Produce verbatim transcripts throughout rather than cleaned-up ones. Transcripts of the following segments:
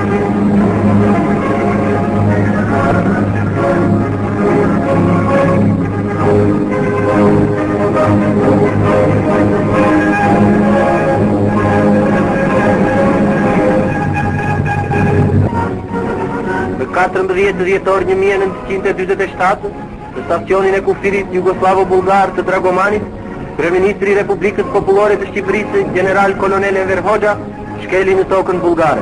katërmbëdhjetë dhjetor një mijë e nëntëqind e dytëdhjetë e shtatë, në stacionin e kufirit Jugoslavo-Bulgar të Dragomanit, Kryeministri i Republikës Popullore të Shqipërisë, General Kolonel Enver Hoxha, shkeli në tokën bullgare.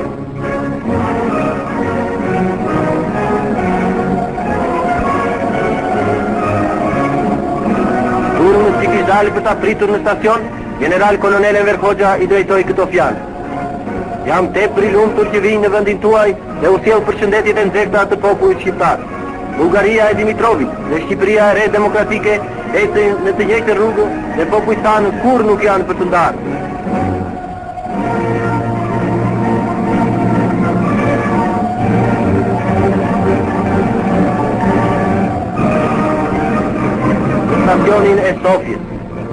Turmës që kishte dalë për ta pritur në stacion, General Kolonel Enver Hoxha i drejtoi këto fjalë: "Jam tepër i lumtur që vij në vendin tuaj dhe u sjell përshëndetjet e nxehta të popullit shqiptar. Bullgaria e Dimitrovit dhe Shqipëria e re demokratike ecën në të njëjtën rrugë dhe popujt tanë kurrë nuk janë për të ndarë." Në stacionin e Sofjes.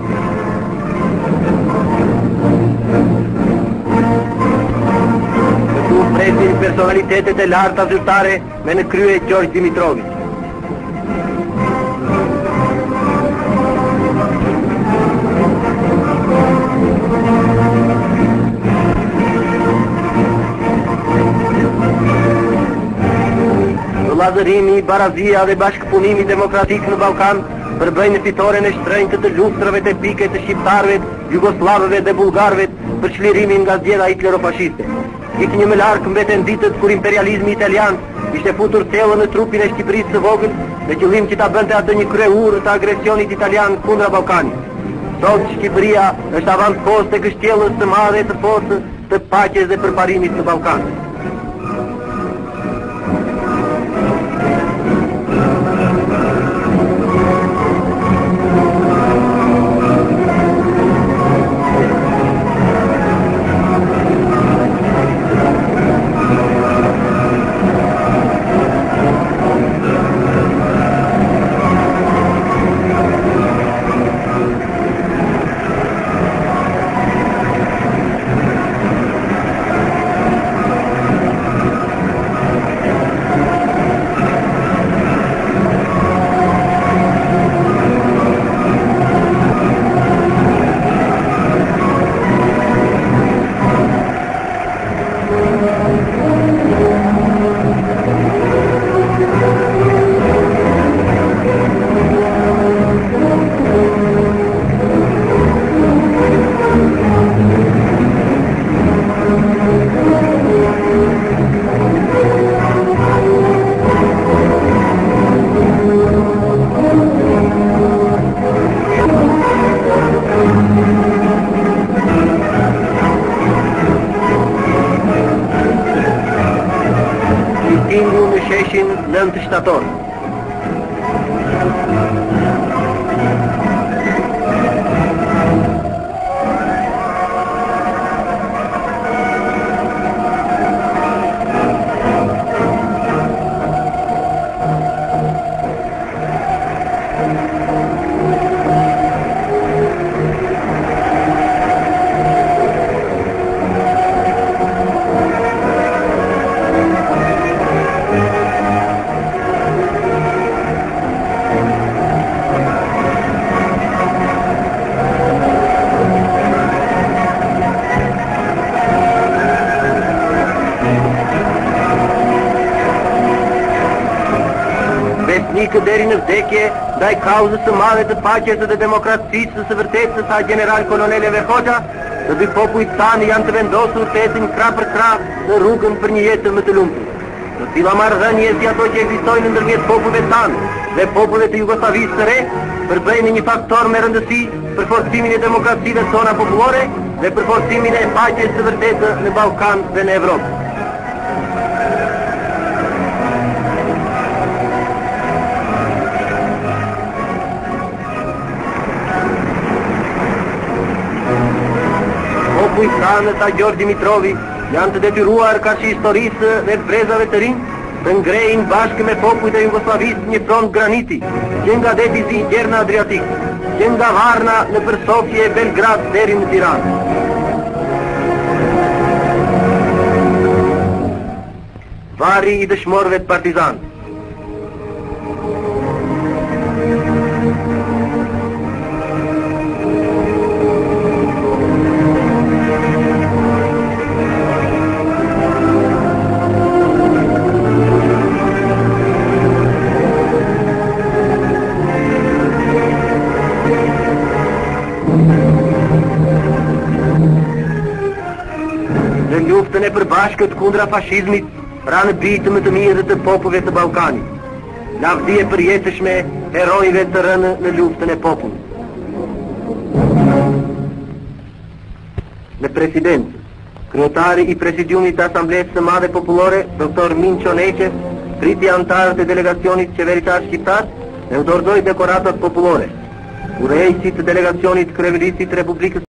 Presin personalitetet e larta zyrtare me në krye Gjorgj Dimitrovit. Vëllazërimi, barazia dhe bashkëpunimi demokratik në Ballkan përbëjnë fitoren e shtrenjtë të luftrave të epike të shqiptarëve, jugoslavëve dhe bullgarëve për çlirimin nga zgjedhja hitlero-fashiste. Ik një më larkë mbeten ditët kur imperializmi italian ishte futur thellën në trupin e Shqipërisë së vogël me qëllim që ta bënte atë një kryeurë të agresionit italian kundra Ballkanit. Sot Shqipëria është avantpost e kështjellës së madhe të forcës të paqes dhe përparimit në Ballkan. nëntë shtator. Besnikë deri në vdekje ndaj kauzës së madhe të paqes dhe demokracisë së vërtetës sa general kolonel Enver Hoxha, të dy popujt tanë janë të vendosur të ecin krah për krah në rrugën për një jetë më të lumtur. Të cila marrëdhënie si ato që ekzistojnë ndërmjet popujve tanë dhe popujve të Jugosllavisë së re përbëjnë një faktor me rëndësi për forcimin e demokracive tona popullore dhe për forcimin e paqes së vërtetë në Ballkan dhe në Evropë. Popujt ta Gjorgj Dimitrovi janë të detyruar karshi historisë dhe brezave të rinj të ngrejnë bashkë me popujt e Jugosllavisë një front graniti që nga deti zi Gjerna Adriatik, që nga Varna në për Sofje e Belgrad deri në Tiranë. mari i dëshmorëve të partizanë. Në luftën e përbashkët kundra fashizmit, ranë bitë më të mirë të popujve të Ballkanit. Lavdi e përjetëshme herojve të rënë në luftën e popullit. Në presidencë, kryetari i presidiumit të Asamblesë së Madhe Popullore, doktor Minço Neqe, priti antarët e delegacionit qeveritar shqiptar, dhe u dorëzoi dekoratat popullore. Udhëheqësi të delegacionit kryeministrit të Republikës